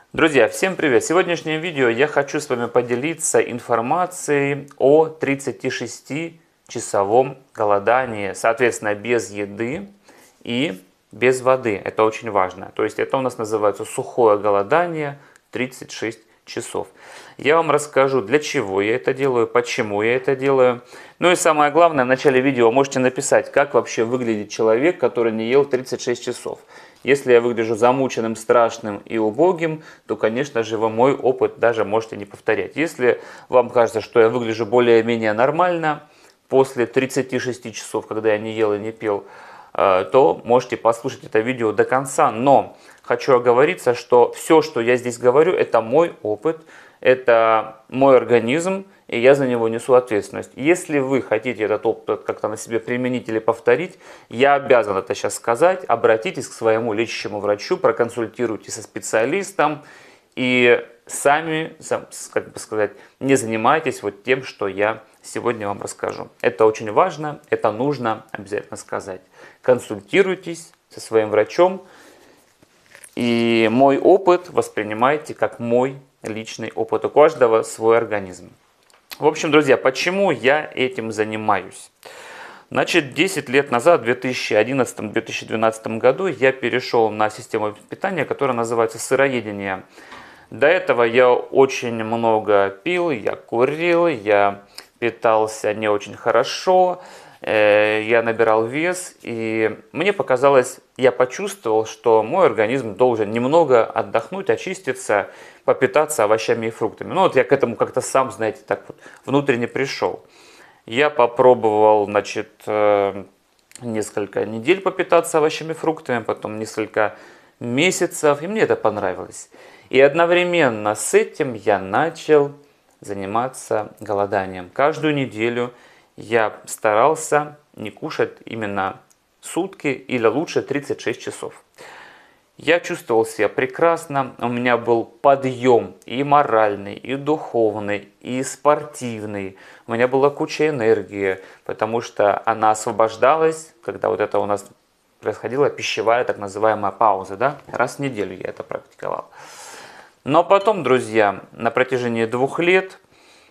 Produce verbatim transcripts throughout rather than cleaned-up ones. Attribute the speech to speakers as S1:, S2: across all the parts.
S1: Друзья, всем привет! В сегодняшнем видео я хочу с вами поделиться информацией о тридцатишестичасовом голодании, соответственно, без еды и без воды. Это очень важно. То есть это у нас называется сухое голодание тридцать шесть часов. Я вам расскажу, для чего я это делаю, почему я это делаю. Ну и самое главное, в начале видео можете написать, как вообще выглядит человек, который не ел тридцать шесть часов. Если я выгляжу замученным, страшным и убогим, то, конечно же, вы мой опыт даже можете не повторять. Если вам кажется, что я выгляжу более-менее нормально после тридцати шести часов, когда я не ел и не пил, то можете послушать это видео до конца. Но хочу оговориться, что все, что я здесь говорю, это мой опыт, это мой организм, и я за него несу ответственность. Если вы хотите этот опыт как-то на себе применить или повторить, я обязан это сейчас сказать. Обратитесь к своему лечащему врачу, проконсультируйтесь со специалистом и сами, как бы сказать, не занимайтесь вот тем, что я сегодня вам расскажу. Это очень важно, это нужно обязательно сказать. Консультируйтесь со своим врачом, и мой опыт воспринимайте как мой личный опыт. У каждого свой организм. В общем, друзья, почему я этим занимаюсь? Значит, десять лет назад, в две тысячи одиннадцатом — две тысячи двенадцатом году, я перешел на систему питания, которая называется сыроедение. До этого я очень много пил, я курил, я питался не очень хорошо, я набирал вес, и мне показалось, я почувствовал, что мой организм должен немного отдохнуть, очиститься, попитаться овощами и фруктами. Ну вот я к этому как-то сам, знаете, так вот внутренне пришел. Я попробовал, значит, несколько недель попитаться овощами и фруктами, потом несколько месяцев, и мне это понравилось. И одновременно с этим я начал заниматься голоданием. Каждую неделю я старался не кушать именно сутки или лучше тридцать шесть часов. Я чувствовал себя прекрасно, у меня был подъем и моральный, и духовный, и спортивный. У меня была куча энергии, потому что она освобождалась, когда вот это у нас происходила пищевая так называемая пауза, да? Раз в неделю я это практиковал. Но потом, друзья, на протяжении двух лет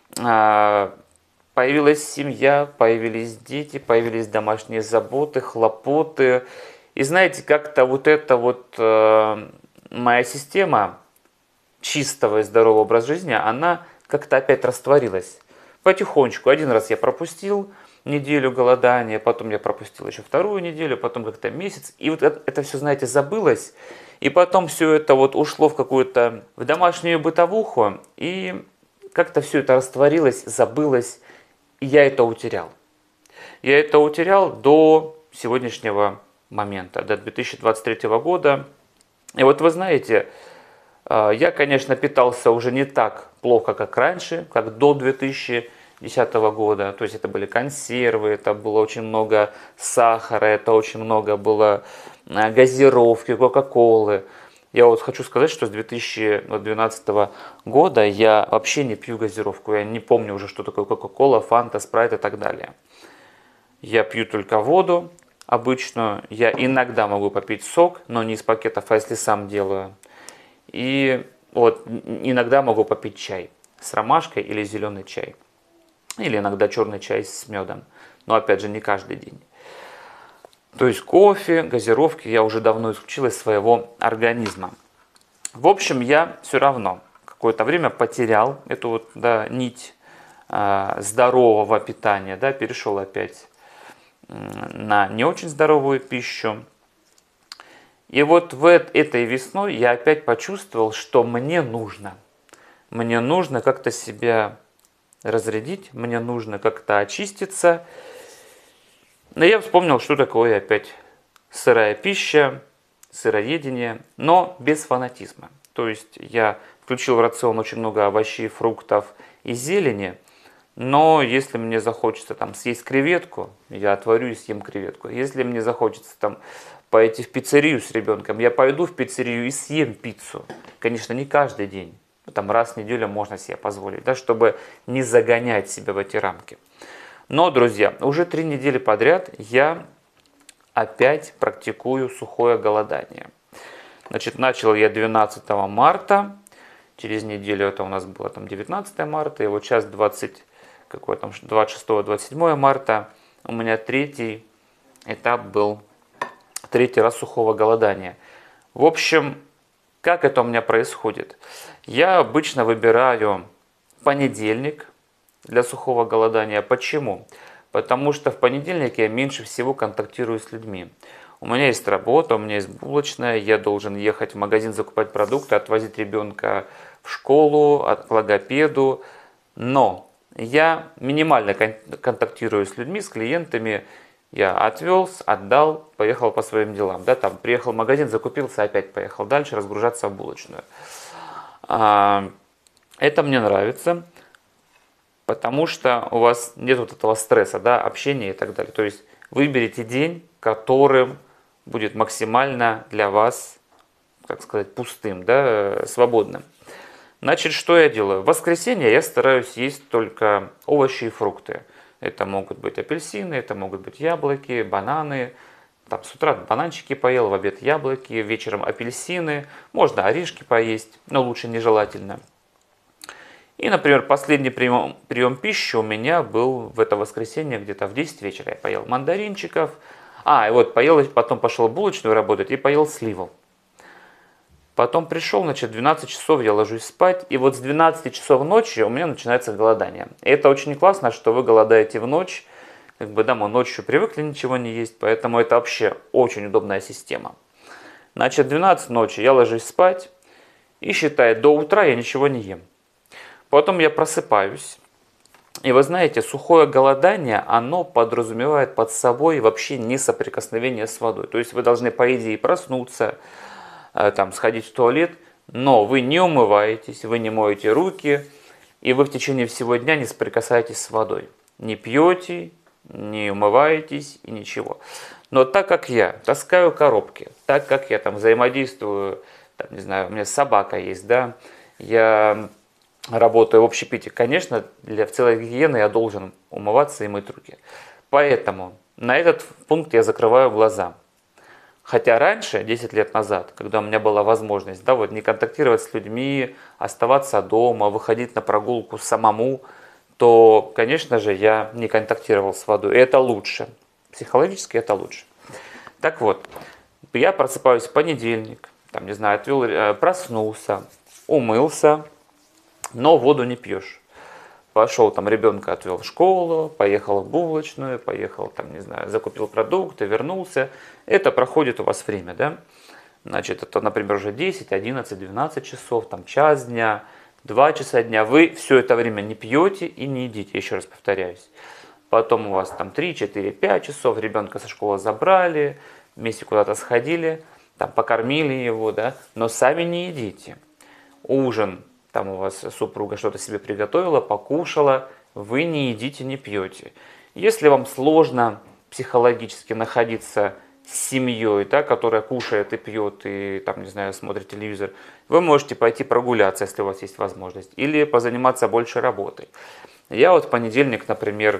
S1: появилась семья, появились дети, появились домашние заботы, хлопоты. И знаете, как-то вот эта вот э, моя система чистого и здорового образа жизни, она как-то опять растворилась. Потихонечку. Один раз я пропустил неделю голодания, потом я пропустил еще вторую неделю, потом как-то месяц. И вот это, это все, знаете, забылось. И потом все это вот ушло в какую-то в домашнюю бытовуху. И как-то все это растворилось, забылось. И я это утерял. Я это утерял до сегодняшнего момента, до две тысячи двадцать третьего года. И вот вы знаете, я, конечно, питался уже не так плохо, как раньше, как до две тысячи десятого года. То есть это были консервы, это было очень много сахара, это очень много было газировки, кока-колы. Я вот хочу сказать, что с две тысячи двенадцатого года я вообще не пью газировку. Я не помню уже, что такое кока-кола, фанта, спрайт и так далее. Я пью только воду обычную. Я иногда могу попить сок, но не из пакетов, а если сам делаю. И вот иногда могу попить чай с ромашкой или зеленый чай. Или иногда черный чай с медом. Но опять же не каждый день. То есть кофе, газировки я уже давно исключил из своего организма. В общем, я все равно какое-то время потерял эту вот, да, нить э, здорового питания, да, перешел опять на не очень здоровую пищу. И вот в этой весной я опять почувствовал, что мне нужно. Мне нужно как-то себя разрядить, мне нужно как-то очиститься. Но я вспомнил, что такое опять сырая пища, сыроедение, но без фанатизма. То есть я включил в рацион очень много овощей, фруктов и зелени, но если мне захочется там съесть креветку, я отварю и съем креветку. Если мне захочется там пойти в пиццерию с ребенком, я пойду в пиццерию и съем пиццу. Конечно, не каждый день, там раз в неделю можно себе позволить, да, чтобы не загонять себя в эти рамки. Но, друзья, уже три недели подряд я опять практикую сухое голодание. Значит, начал я двенадцатого марта через неделю это у нас было там девятнадцатое марта, и вот сейчас двадцать, какое там, двадцать шестое — двадцать седьмое марта у меня третий этап был, третий раз сухого голодания. В общем, как это у меня происходит? Я обычно выбираю понедельник для сухого голодания. Почему? Потому что в понедельник я меньше всего контактирую с людьми. У меня есть работа, у меня есть булочная, я должен ехать в магазин закупать продукты, отвозить ребенка в школу, к логопеду. Но я минимально контактирую с людьми, с клиентами. Я отвез, отдал, поехал по своим делам. Да, там приехал в магазин, закупился, опять поехал дальше разгружаться в булочную. Это мне нравится, потому что у вас нет вот этого стресса, да, общения и так далее. То есть выберите день, которым будет максимально для вас, как сказать, пустым, да, свободным. Значит, что я делаю? В воскресенье я стараюсь есть только овощи и фрукты. Это могут быть апельсины, это могут быть яблоки, бананы. Там с утра бананчики поел, в обед яблоки, вечером апельсины. Можно орешки поесть, но лучше нежелательно. И, например, последний прием, прием пищи у меня был в это воскресенье где-то в десять вечера. Я поел мандаринчиков. А, и вот поел, потом пошел в булочную работать и поел сливу. Потом пришел, значит, в двенадцать часов я ложусь спать. И вот с двенадцати часов ночи у меня начинается голодание. И это очень классно, что вы голодаете в ночь. Как бы, да, мы ночью привыкли ничего не есть, поэтому это вообще очень удобная система. Значит, в двенадцать ночи я ложусь спать и, считай, до утра я ничего не ем. Потом я просыпаюсь. И вы знаете, сухое голодание, оно подразумевает под собой вообще не соприкосновение с водой. То есть вы должны, по идее, проснуться, там, сходить в туалет, но вы не умываетесь, вы не моете руки, и вы в течение всего дня не соприкасаетесь с водой. Не пьете, не умываетесь и ничего. Но так как я таскаю коробки, так как я там взаимодействую, там, не знаю, у меня собака есть, да, я работаю в общепите, конечно, для в целой гигиены я должен умываться и мыть руки. Поэтому на этот пункт я закрываю глаза. Хотя раньше, десять лет назад, когда у меня была возможность, да, вот, не контактировать с людьми, оставаться дома, выходить на прогулку самому, то, конечно же, я не контактировал с водой. И это лучше. Психологически это лучше. Так вот, я просыпаюсь в понедельник, там, не знаю, отвел, проснулся, умылся, но воду не пьешь. Пошел, там, ребенка отвел в школу, поехал в булочную, поехал, там, не знаю, закупил продукты, вернулся. Это проходит у вас время, да? Значит, это, например, уже десять, одиннадцать, двенадцать часов, там, час дня, два часа дня. Вы все это время не пьете и не едите, еще раз повторяюсь. Потом у вас там три, четыре, пять часов, ребенка со школы забрали, вместе куда-то сходили, там, покормили его, да? Но сами не едите. Ужин. Там у вас супруга что-то себе приготовила, покушала, вы не едите, не пьете. Если вам сложно психологически находиться с семьей, да, которая кушает и пьет, и там, не знаю, смотрит телевизор, вы можете пойти прогуляться, если у вас есть возможность, или позаниматься больше работой. Я вот в понедельник, например,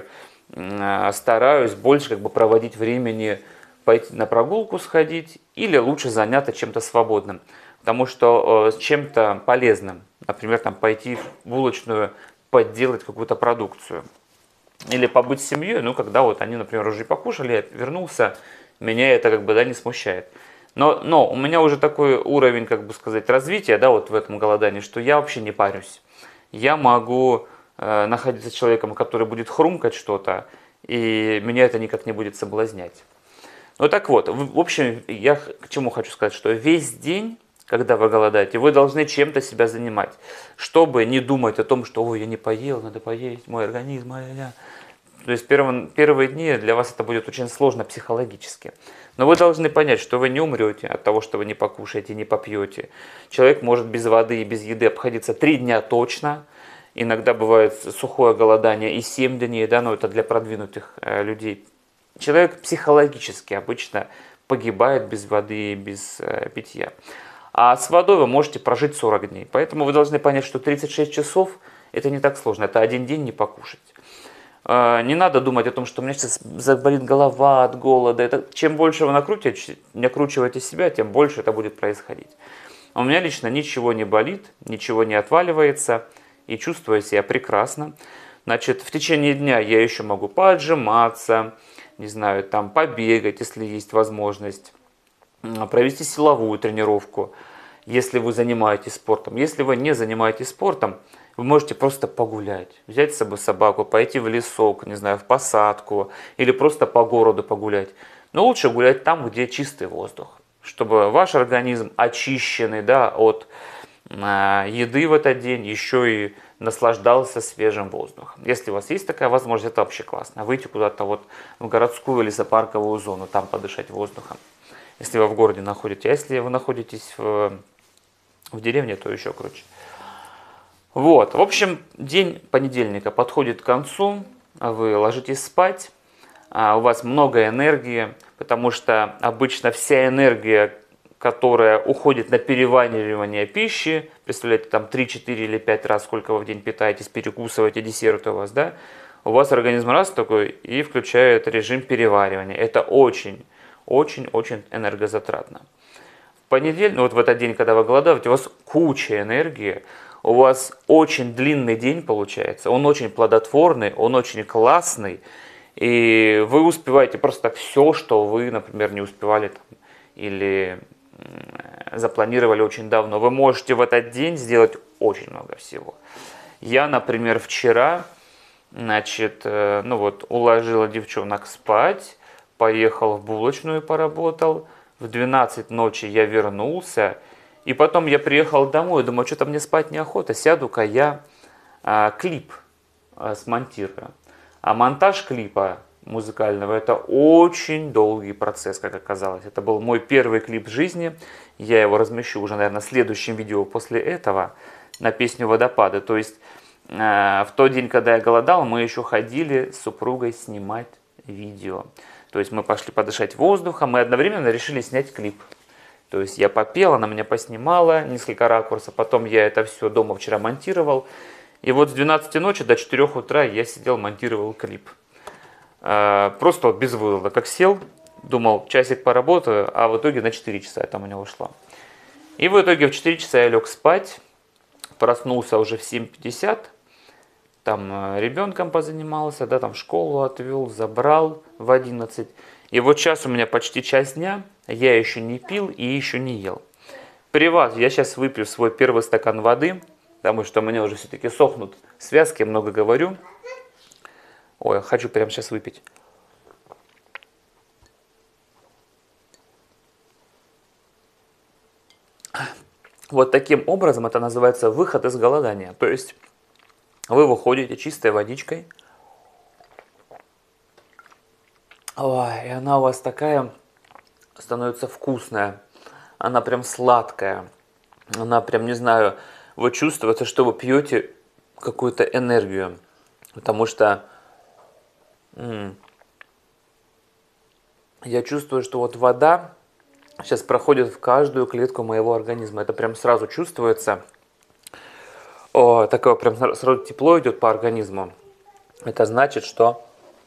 S1: стараюсь больше как бы проводить времени, пойти на прогулку сходить, или лучше заняться чем-то свободным. Потому что э, чем-то полезным, например, там, пойти в булочную, подделать какую-то продукцию. Или побыть с семьей, ну, когда вот они, например, уже покушали, я вернулся, меня это как бы, да, не смущает. Но, но у меня уже такой уровень, как бы сказать, развития, да, вот в этом голодании, что я вообще не парюсь. Я могу э, находиться с человеком, который будет хрумкать что-то, и меня это никак не будет соблазнять. Ну, так вот, в, в общем, я к чему хочу сказать, что весь день, когда вы голодаете, вы должны чем-то себя занимать, чтобы не думать о том, что ой, я не поел, надо поесть, мой организм, ай-яй-яй. То есть первые, первые дни для вас это будет очень сложно психологически. Но вы должны понять, что вы не умрете от того, что вы не покушаете, не попьете. Человек может без воды и без еды обходиться три дня точно. Иногда бывает сухое голодание и семь дней, да, но это для продвинутых э, людей. Человек психологически обычно погибает без воды и без э, питья. А с водой вы можете прожить сорок дней. Поэтому вы должны понять, что тридцать шесть часов это не так сложно. Это один день не покушать. Не надо думать о том, что у меня сейчас заболит голова от голода. Это, чем больше вы накручиваете, накручиваете себя, тем больше это будет происходить. У меня лично ничего не болит, ничего не отваливается и чувствую себя прекрасно. Значит, в течение дня я еще могу поотжиматься, не знаю, там побегать, если есть возможность, провести силовую тренировку, если вы занимаетесь спортом. Если вы не занимаетесь спортом, вы можете просто погулять, взять с собой собаку, пойти в лесок, не знаю, в посадку или просто по городу погулять. Но лучше гулять там, где чистый воздух, чтобы ваш организм, очищенный, да, от э, еды в этот день, еще и наслаждался свежим воздухом. Если у вас есть такая возможность, это вообще классно. Выйти куда-то вот в городскую лесопарковую зону, там подышать воздухом, если вы в городе находитесь. А если вы находитесь в, в деревне, то еще круче. Вот, в общем, день понедельника подходит к концу, вы ложитесь спать, у вас много энергии, потому что обычно вся энергия, которая уходит на переваривание пищи, представляете, там три-четыре или пять раз, сколько вы в день питаетесь, перекусываете, десерты у вас, да, у вас организм раз такой и включает режим переваривания. Это очень, очень, очень энергозатратно. В понедельник, ну вот в этот день, когда вы голодаете, у вас куча энергии, у вас очень длинный день получается, он очень плодотворный, он очень классный, и вы успеваете просто так все, что вы, например, не успевали там, или запланировали очень давно. Вы можете в этот день сделать очень много всего. Я, например, вчера, значит, ну вот, уложила девчонок спать, поехал в булочную, поработал, в двенадцать ночи я вернулся, и потом я приехал домой, думаю, что-то мне спать неохота, сяду-ка я а, клип а, смонтирую. А монтаж клипа музыкального — это очень долгий процесс, как оказалось. Это был мой первый клип в жизни. Я его размещу уже, наверное, в следующем видео после этого на песню «Водопады». То есть э, в тот день, когда я голодал, мы еще ходили с супругой снимать видео. То есть мы пошли подышать воздухом, мы одновременно решили снять клип. То есть я попел, она меня поснимала, несколько ракурсов, потом я это все дома вчера монтировал. И вот с двенадцати ночи до четырёх утра я сидел, монтировал клип. Просто вот без вывода, как сел, думал, часик поработаю, а в итоге на четыре часа там у меня ушло. И в итоге в четыре часа я лег спать, проснулся уже в семь пятьдесят, там ребенком позанимался, да, там в школу отвел, забрал в одиннадцать. И вот сейчас у меня почти час дня, я еще не пил и еще не ел. При вас я сейчас выпью свой первый стакан воды, потому что у меня уже все-таки сохнут связки, я много говорю. Ой, хочу прямо сейчас выпить. Вот таким образом это называется выход из голодания. То есть вы выходите чистой водичкой. Ой, и она у вас такая становится вкусная. Она прям сладкая. Она прям, не знаю, вы чувствуете, что вы пьете какую-то энергию. Потому что я чувствую, что вот вода сейчас проходит в каждую клетку моего организма. Это прям сразу чувствуется. О, такое прям сразу тепло идет по организму. Это значит, что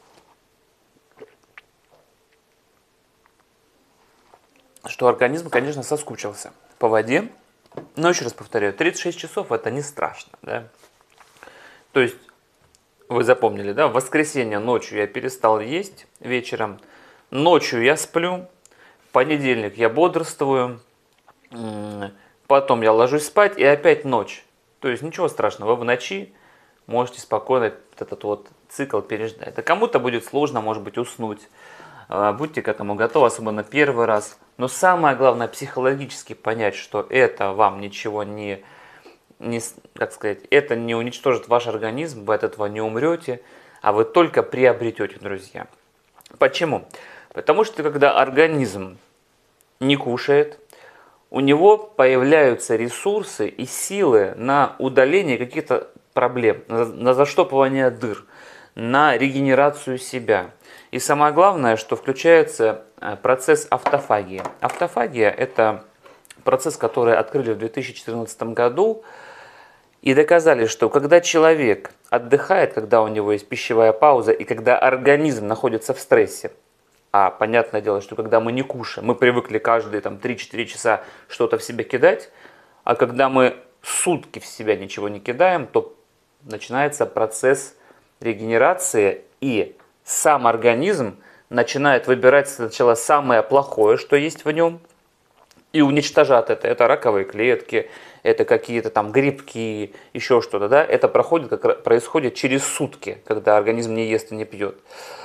S1: что организм, конечно, соскучился по воде. Но еще раз повторяю, тридцать шесть часов это не страшно, да? То есть вы запомнили, да? В воскресенье ночью я перестал есть вечером. Ночью я сплю. В понедельник я бодрствую. Потом я ложусь спать и опять ночь. То есть ничего страшного. Вы в ночи можете спокойно этот вот цикл переждать. А кому-то будет сложно, может быть, уснуть. Будьте к этому готовы, особенно первый раз. Но самое главное, психологически понять, что это вам ничего не... Не, как сказать, это не уничтожит ваш организм, вы от этого не умрете, а вы только приобретете, друзья. Почему? Потому что когда организм не кушает, у него появляются ресурсы и силы на удаление каких-то проблем, на, на заштопывание дыр, на регенерацию себя. И самое главное, что включается процесс автофагии. Автофагия – это процесс, который открыли в две тысячи четырнадцатом году, и доказали, что когда человек отдыхает, когда у него есть пищевая пауза, и когда организм находится в стрессе, а понятное дело, что когда мы не кушаем, мы привыкли каждые там три-четыре часа что-то в себя кидать, А когда мы сутки в себя ничего не кидаем, то начинается процесс регенерации, и сам организм начинает выбирать сначала самое плохое, что есть в нем, и уничтожать это. Это раковые клетки, это какие-то там грибки, еще что-то. Да? Это проходит, как происходит через сутки, когда организм не ест и не пьет.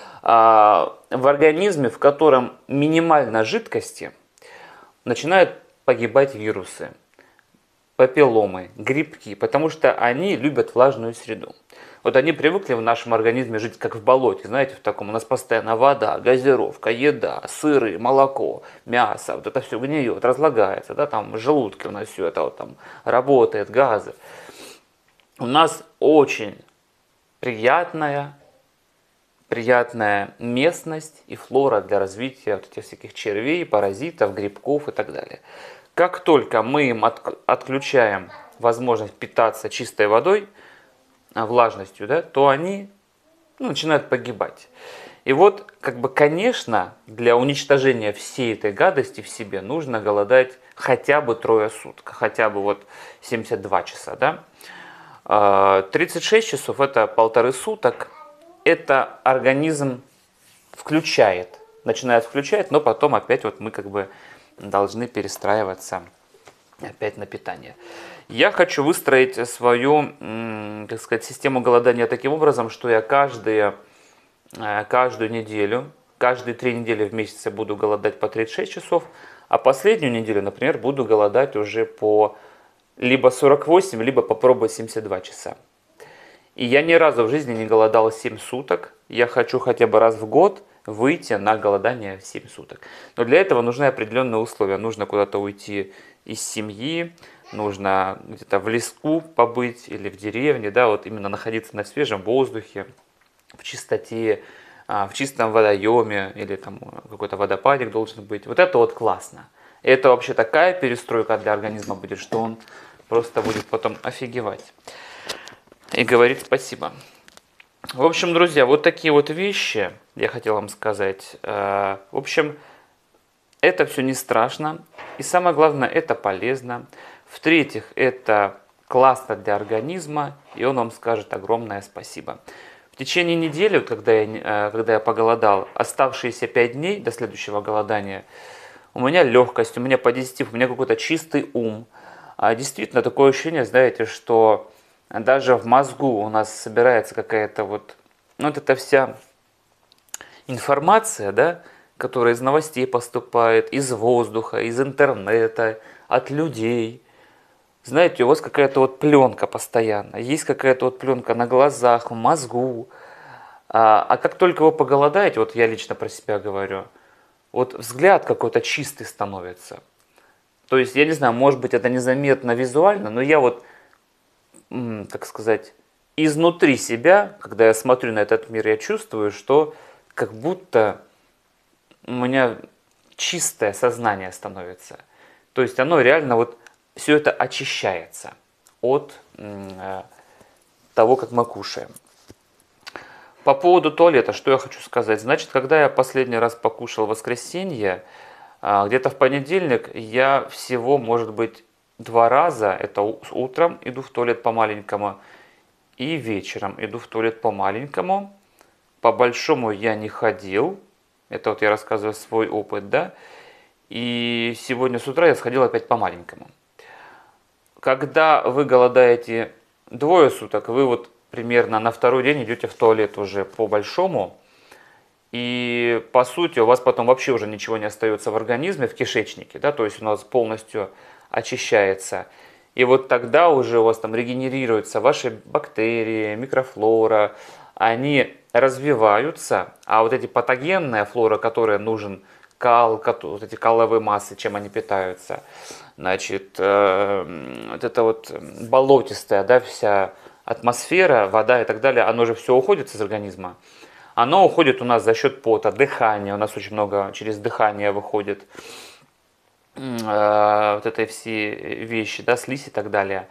S1: А в организме, в котором минимально жидкости, начинают погибать вирусы, папилломы, грибки, потому что они любят влажную среду. Вот они привыкли в нашем организме жить как в болоте, знаете, в таком. У нас постоянно вода, газировка, еда, сыры, молоко, мясо. Вот это все гниет, разлагается, да, там в желудке у нас все это вот там работает, газы. У нас очень приятная, приятная местность и флора для развития вот этих всяких червей, паразитов, грибков и так далее. Как только мы им от, отключаем возможность питаться чистой водой, влажностью, да, то они ну, начинают погибать. И вот, как бы, конечно, для уничтожения всей этой гадости в себе нужно голодать хотя бы трое суток, хотя бы вот семьдесят два часа, да. тридцать шесть часов это полторы суток, это организм включает, начинает включать, но потом опять вот мы как бы должны перестраиваться опять на питание. Я хочу выстроить свою, так сказать, систему голодания таким образом, что я каждые, каждую неделю, каждые три недели в месяц буду голодать по тридцать шесть часов, а последнюю неделю, например, буду голодать уже по либо сорок восемь, либо попробовать семьдесят два часа. И я ни разу в жизни не голодал семь суток. Я хочу хотя бы раз в год выйти на голодание в семь суток. Но для этого нужны определенные условия. Нужно куда-то уйти из семьи, нужно где-то в леску побыть или в деревне, да, вот именно находиться на свежем воздухе, в чистоте, в чистом водоеме или там какой-то водопадик должен быть. Вот это вот классно. И это вообще такая перестройка для организма будет, что он просто будет потом офигевать и говорить спасибо. В общем, друзья, вот такие вот вещи я хотел вам сказать. В общем, это все не страшно. И самое главное, это полезно. В-третьих, это классно для организма, и он вам скажет огромное спасибо. В течение недели, когда я, когда я поголодал, оставшиеся пять дней до следующего голодания, у меня легкость, у меня позитив, у меня какой-то чистый ум. А действительно, такое ощущение, знаете, что даже в мозгу у нас собирается какая-то вот, ну, вот эта вся информация, да, которая из новостей поступает, из воздуха, из интернета, от людей. Знаете, у вас какая-то вот пленка постоянно, есть какая-то вот пленка на глазах, в мозгу. А, а как только вы поголодаете, вот я лично про себя говорю, вот взгляд какой-то чистый становится. То есть, я не знаю, может быть, это незаметно визуально, но я вот, так сказать, изнутри себя, когда я смотрю на этот мир, я чувствую, что как будто у меня чистое сознание становится. То есть оно реально вот все это очищается от э, того, как мы кушаем. По поводу туалета, что я хочу сказать. Значит, когда я последний раз покушал в воскресенье, э, где-то в понедельник я всего, может быть, два раза, это утром иду в туалет по-маленькому и вечером иду в туалет по-маленькому. По-большому я не ходил. Это вот я рассказываю свой опыт, да. И сегодня с утра я сходил опять по-маленькому. Когда вы голодаете двое суток, вы вот примерно на второй день идете в туалет уже по-большому. И по сути у вас потом вообще уже ничего не остается в организме, в кишечнике, да, то есть у нас полностью очищается. И вот тогда уже у вас там регенерируются ваши бактерии, микрофлора, они развиваются, а вот эти патогенная флора, которая нужен кал, вот эти каловые массы, чем они питаются, значит, э, вот это вот болотистая, да, вся атмосфера, вода и так далее, оно же все уходит из организма. Оно уходит у нас за счет пота, дыхания, у нас очень много через дыхание выходит э, вот этой все вещи, да, слизь и так далее.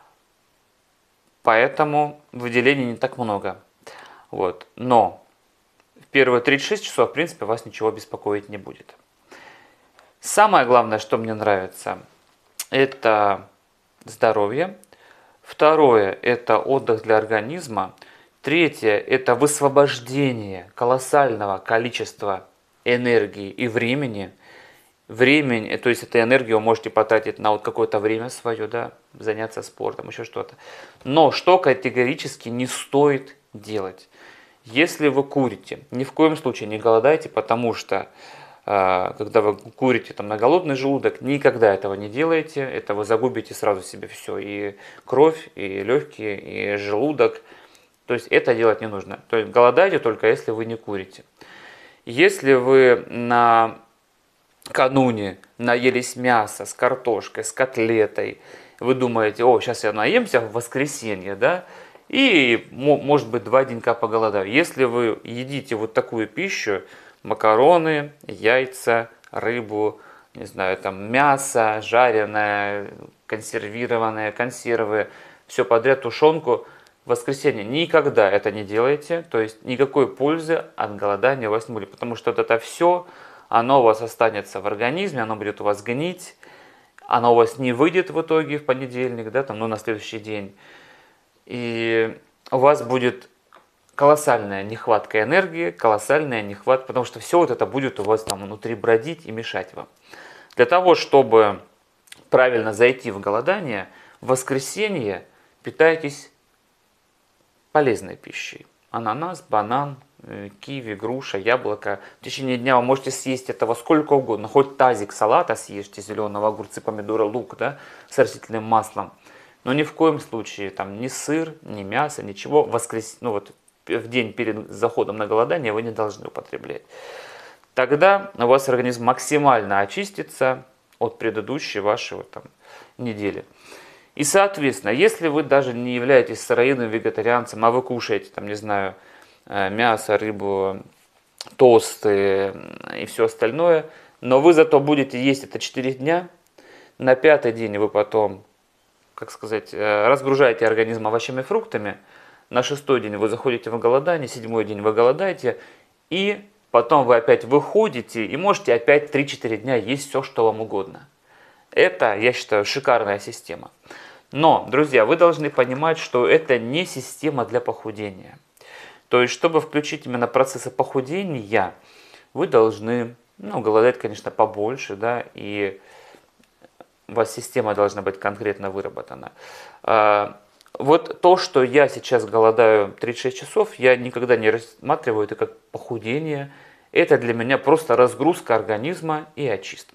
S1: Поэтому выделений не так много. Вот. Но в первые тридцать шесть часов, в принципе, вас ничего беспокоить не будет. Самое главное, что мне нравится, это здоровье. Второе – это отдых для организма. Третье – это высвобождение колоссального количества энергии и времени. Времени, то есть эту энергию вы можете потратить на вот какое-то время свое, да, заняться спортом, еще что-то. Но что категорически не стоит делать? Если вы курите, ни в коем случае не голодайте, потому что когда вы курите там на голодный желудок, никогда этого не делайте, это вы загубите сразу себе все, и кровь, и легкие, и желудок, то есть это делать не нужно. То есть голодайте только если вы не курите. Если вы на кануне наелись мяса с картошкой, с котлетой, вы думаете, о, сейчас я наемся в воскресенье, да, и может быть два денька поголодаю. Если вы едите вот такую пищу, макароны, яйца, рыбу, не знаю, там мясо, жареное, консервированное, консервы, все подряд, тушенку, в воскресенье никогда это не делайте, то есть никакой пользы от голодания у вас не будет, потому что вот это все, оно у вас останется в организме, оно будет у вас гнить, оно у вас не выйдет в итоге в понедельник, да, там, ну, на следующий день, и у вас будет колоссальная нехватка энергии, колоссальная нехватка, потому что все вот это будет у вас там внутри бродить и мешать вам. Для того, чтобы правильно зайти в голодание, в воскресенье питайтесь полезной пищей. Ананас, банан, киви, груша, яблоко. В течение дня вы можете съесть этого сколько угодно. Хоть тазик салата съешьте, зеленого, огурцы, помидоры, лук, да, с растительным маслом. Но ни в коем случае там ни сыр, ни мясо, ничего воскрес... ну, вот, в день перед заходом на голодание вы не должны употреблять. Тогда у вас организм максимально очистится от предыдущей вашей вот, там, недели. И, соответственно, если вы даже не являетесь сыроедным вегетарианцем, а вы кушаете, там, не знаю, мясо, рыбу, тосты и все остальное, но вы зато будете есть это четыре дня, на пятый день вы потом, как сказать, разгружаете организм овощами и фруктами, на шестой день вы заходите в голодание, седьмой день вы голодаете, и потом вы опять выходите и можете опять три-четыре дня есть все, что вам угодно. Это, я считаю, шикарная система. Но, друзья, вы должны понимать, что это не система для похудения. То есть, чтобы включить именно процессы похудения, вы должны, ну, голодать, конечно, побольше, да, и у вас система должна быть конкретно выработана. Вот то, что я сейчас голодаю тридцать шесть часов, я никогда не рассматриваю это как похудение. Это для меня просто разгрузка организма и очистка.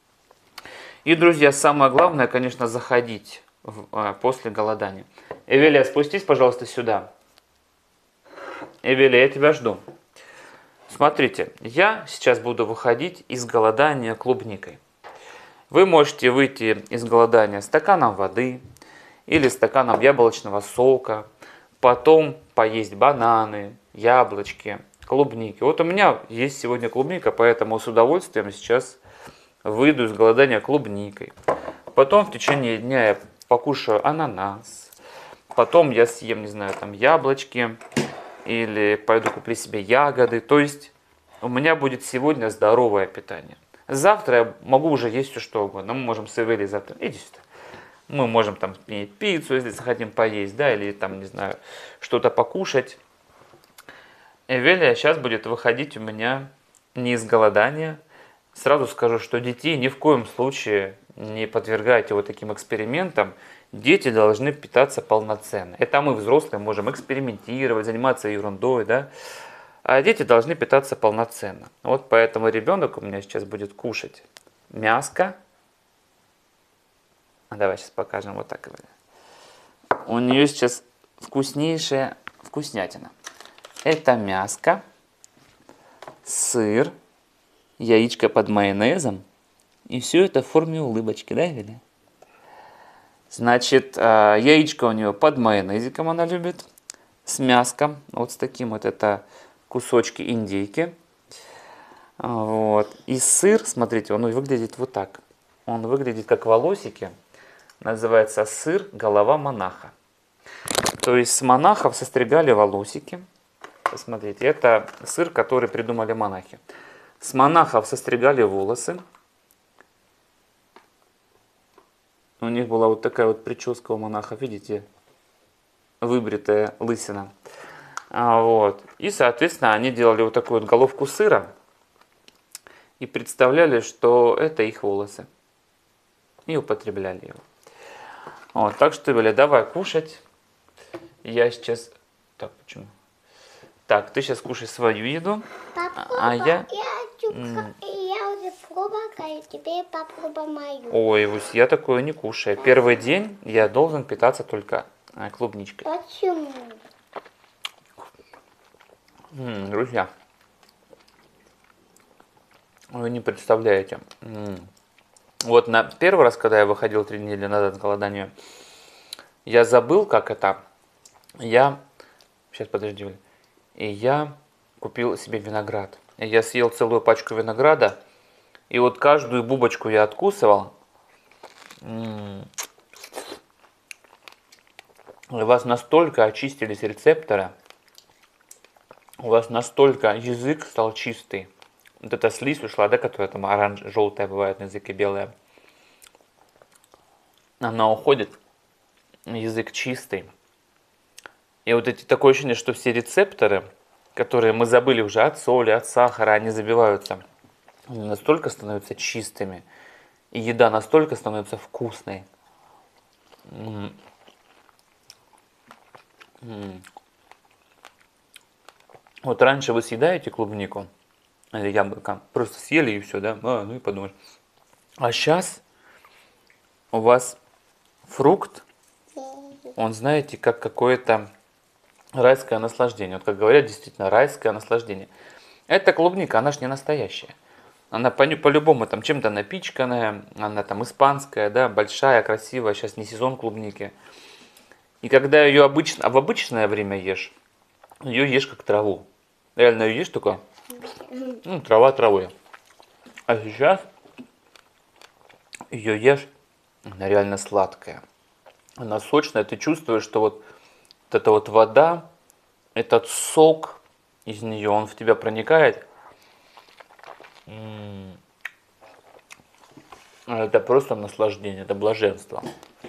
S1: И, друзья, самое главное, конечно, заходить в, а, после голодания. Эвелия, спустись, пожалуйста, сюда. Эвелия, я тебя жду. Смотрите, я сейчас буду выходить из голодания клубникой. Вы можете выйти из голодания стаканом воды или стаканом яблочного сока, потом поесть бананы, яблочки, клубники. Вот у меня есть сегодня клубника, поэтому с удовольствием сейчас выйду из голодания клубникой. Потом в течение дня я покушаю ананас, потом я съем, не знаю, там яблочки, или пойду куплю себе ягоды. То есть у меня будет сегодня здоровое питание. Завтра я могу уже есть все что угодно. Мы можем с Эвелией завтра, иди сюда. Мы можем там иметь пиццу, если захотим поесть, да, или там, не знаю, что-то покушать. Эвелия сейчас будет выходить у меня не из голодания. Сразу скажу, что детей ни в коем случае не подвергайте вот таким экспериментам. Дети должны питаться полноценно. Это мы, взрослые, можем экспериментировать, заниматься ерундой, да. А дети должны питаться полноценно. Вот поэтому ребенок у меня сейчас будет кушать мяско. Давай сейчас покажем вот так. У нее сейчас вкуснейшая вкуснятина. Это мяско, сыр, яичко под майонезом. И все это в форме улыбочки, да, Эвелия? Значит, яичко у нее под майонезиком она любит. С мяском. Вот с таким вот это кусочки индейки. Вот. И сыр, смотрите, он выглядит вот так. Он выглядит как волосики. Называется сыр голова монаха. То есть с монахов состригали волосики. Посмотрите, это сыр, который придумали монахи. С монахов состригали волосы. У них была вот такая вот прическа у монахов, видите? Выбритая лысина. А, вот. И, соответственно, они делали вот такую вот головку сыра и представляли, что это их волосы. И употребляли его. Вот, так что, Виля, давай кушать. Я сейчас... Так, почему? Так, ты сейчас кушай свою еду,
S2: Папа,
S1: а я...
S2: я, м- я уже пробовала, теперь попробуй мою.
S1: Ой, Вусь, я такое не кушаю. Первый день я должен питаться только клубничкой.
S2: Почему?
S1: М, друзья, вы не представляете. М. Вот на первый раз, когда я выходил три недели назад с голодания, я забыл, как это. Я... Сейчас, подожди, Оля. И я купил себе виноград. И я съел целую пачку винограда. И вот каждую бубочку я откусывал. М. У вас настолько очистились рецепторы. У вас настолько язык стал чистый. Вот эта слизь ушла, да, которая там оранж, желтая бывает на языке, белая. Она уходит, язык чистый. И вот эти такое ощущение, что все рецепторы, которые мы забыли уже от соли, от сахара, они забиваются. Они настолько становятся чистыми. И еда настолько становится вкусной. М. М. Вот раньше вы съедаете клубнику или яблоко, просто съели и все, да, а, ну и подумаешь. А сейчас у вас фрукт, он, знаете, как какое-то райское наслаждение. Вот как говорят, действительно, райское наслаждение. Эта клубника, она ж не настоящая. Она по- по-любому там чем-то напичканная, она там испанская, да, большая, красивая, сейчас не сезон клубники. И когда ее обычно, а в обычное время ешь, ее ешь как траву. Реально ее ешь только, ну, трава травой. А сейчас ее ешь, она реально сладкая. Она сочная, ты чувствуешь, что вот, вот эта вот вода, этот сок из нее, он в тебя проникает. М. Это просто наслаждение, это блаженство.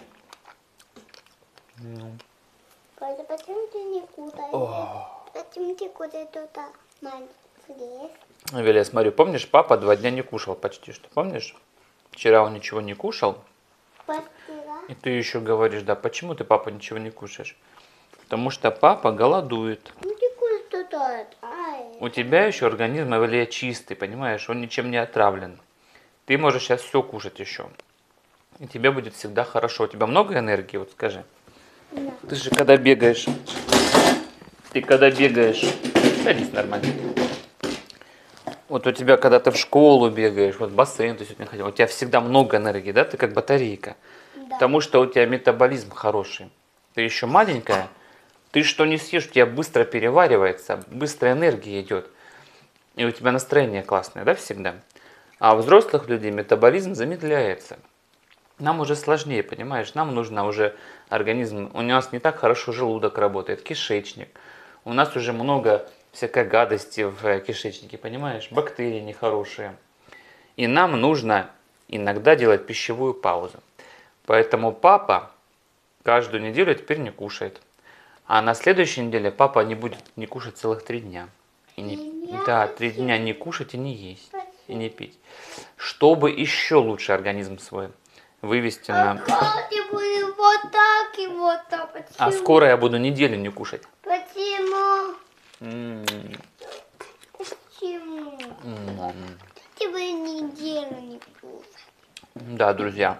S2: Папа, почему ты не кушаешь? Почему ты кушаешь туда маленький хлеб?
S1: Виля, я смотрю, помнишь, папа два дня не кушал почти что, помнишь? Вчера он ничего не кушал,
S2: Постира?
S1: и ты еще говоришь, да, почему ты, папа, ничего не кушаешь? Потому что папа голодует.
S2: Ну ты кушаешь туда. Ай.
S1: У тебя еще организм, Виля, чистый, понимаешь, он ничем не отравлен. Ты можешь сейчас все кушать еще. И тебе будет всегда хорошо. У тебя много энергии, вот скажи.
S2: Да.
S1: Ты же когда бегаешь, ты когда бегаешь, садись нормально. Вот у тебя, когда ты в школу бегаешь, вот в бассейн ты сегодня ходил, у тебя всегда много энергии, да, ты как батарейка.
S2: Да.
S1: Потому что у тебя метаболизм хороший. Ты еще маленькая, ты что не съешь, у тебя быстро переваривается, быстро энергия идет. И у тебя настроение классное, да, всегда. А у взрослых людей метаболизм замедляется. Нам уже сложнее, понимаешь, нам нужно уже организм, у нас не так хорошо желудок работает, кишечник. У нас уже много всякой гадости в кишечнике, понимаешь, бактерии нехорошие. И нам нужно иногда делать пищевую паузу. Поэтому папа каждую неделю теперь не кушает. А на следующей неделе папа не будет не кушать целых три дня. И не, да, три дня не кушать и не есть, и не пить. Чтобы еще лучше организм свой вывести на...
S2: А ты будешь вот так и вот так. Почему?
S1: А скоро я буду неделю не кушать.
S2: Почему?
S1: М.
S2: Почему?
S1: М.
S2: Ты бы неделю не кушать.
S1: Да, друзья.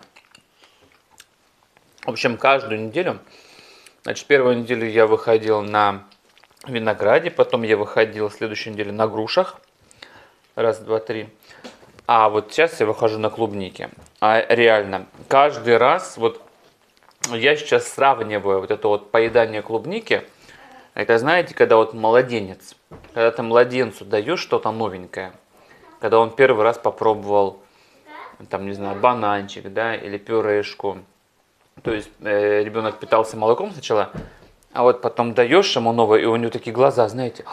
S1: В общем, каждую неделю, значит, первую неделю я выходил на винограде, потом я выходил следующую неделю на грушах. Раз, два, три. А вот сейчас я выхожу на клубнике. А реально, каждый раз, вот я сейчас сравниваю вот это вот поедание клубники. Это, знаете, когда вот младенец, когда ты младенцу даешь что-то новенькое, когда он первый раз попробовал, там, не знаю, бананчик, да, или пюрешку. То есть э, ребенок питался молоком сначала, а вот потом даешь ему новое, и у него такие глаза, знаете,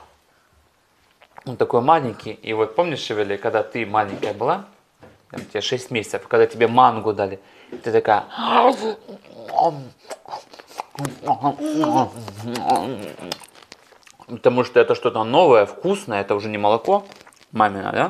S1: он такой маленький. И вот помнишь, Шевели, когда ты маленькая была, там, тебе шесть месяцев, когда тебе мангу дали, Ты такая... Потому что это что-то новое, вкусное, это уже не молоко мамина, да?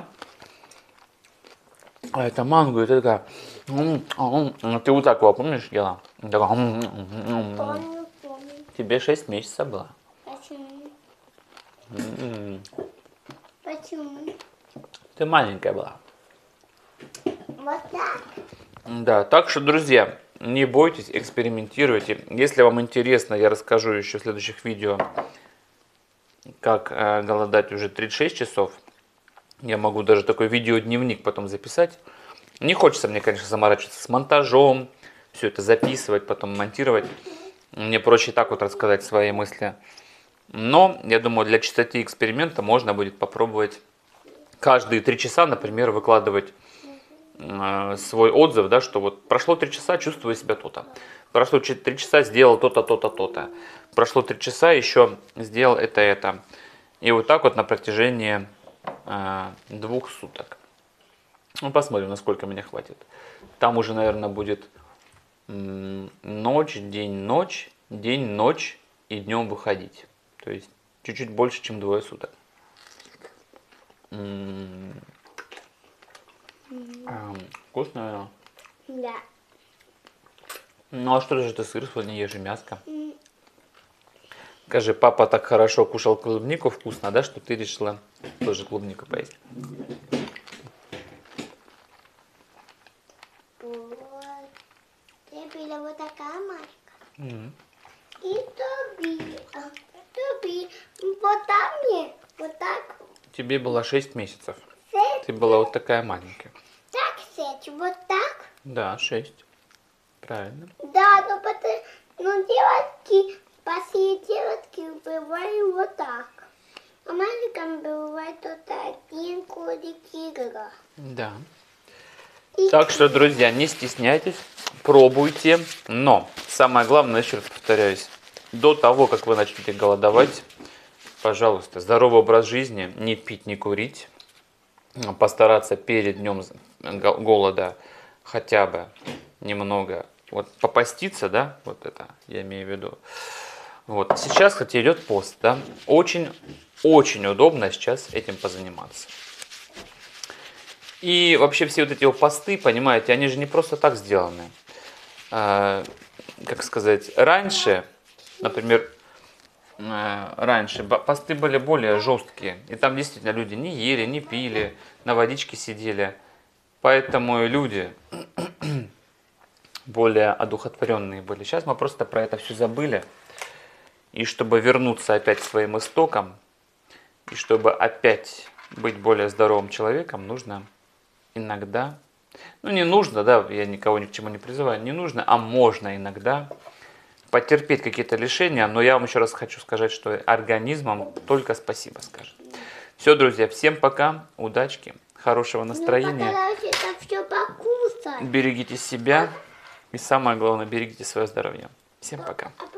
S1: А это манго, и ты такая... Ты вот так его, помнишь, ела?
S2: Помню, помню.
S1: Тебе шесть месяцев было.
S2: Почему?
S1: М-м.
S2: Почему?
S1: Ты маленькая была.
S2: Вот так.
S1: Да, так что, друзья, не бойтесь, экспериментируйте. Если вам интересно, я расскажу еще в следующих видео, как э, голодать уже тридцать шесть часов. Я могу даже такой видеодневник потом записать. Не хочется мне, конечно, заморачиваться с монтажом, все это записывать, потом монтировать. Мне проще так вот рассказать свои мысли. Но, я думаю, для чистоты эксперимента можно будет попробовать каждые три часа, например, выкладывать э, свой отзыв, да, что вот прошло три часа, чувствую себя то-то. Прошло три часа, сделал то-то, то-то, то-то. Прошло три часа, еще сделал это, это. И вот так вот на протяжении э, двух суток. Ну, посмотрим, насколько меня хватит. Там уже, наверное, будет м, ночь, день, ночь, день, ночь и днем выходить. То есть чуть-чуть больше, чем двое суток. М, а, вкусно, наверное.
S2: Да.
S1: Ну, а что же ты сыр сегодня ешь и мяско? Скажи, папа так хорошо кушал клубнику вкусно, да, что ты решила тоже клубнику поесть?
S2: Вот. Теперь вот такая маска.
S1: М.
S2: И тоби. А, тоби. Вот там мне. Вот так.
S1: Тебе было шесть месяцев.
S2: Сеть.
S1: Ты была вот такая маленькая.
S2: Так сеть. Вот так.
S1: Да, шесть. Правильно.
S2: Да, но потом, ну девочки, спасибо, девочки, бывает вот так. А мальчикам бывает вот один кодик тигра.
S1: Да.
S2: И
S1: Так что, друзья, не стесняйтесь, пробуйте. Но самое главное, еще раз повторяюсь, до того, как вы начнете голодовать, пожалуйста, здоровый образ жизни, не пить, не курить, постараться перед днем голода хотя бы немного вот попаститься, да, вот это я имею в виду. Вот сейчас, кстати, идет пост, да, очень, очень удобно сейчас этим позаниматься. И вообще все вот эти вот посты, понимаете, они же не просто так сделаны. А, как сказать, раньше, например, раньше посты были более жесткие, и там действительно люди не ели, не пили, на водичке сидели. Поэтому и люди более одухотворенные были. Сейчас мы просто про это все забыли. И чтобы вернуться опять к своим истокам, и чтобы опять быть более здоровым человеком, нужно иногда, ну не нужно, да, я никого ни к чему не призываю, не нужно, а можно иногда потерпеть какие-то лишения, но я вам еще раз хочу сказать, что организм вам только спасибо скажет. Все, друзья, всем пока, удачки, хорошего настроения,
S2: ну, это все покусать.
S1: берегите себя и самое главное, берегите свое здоровье. Всем пока.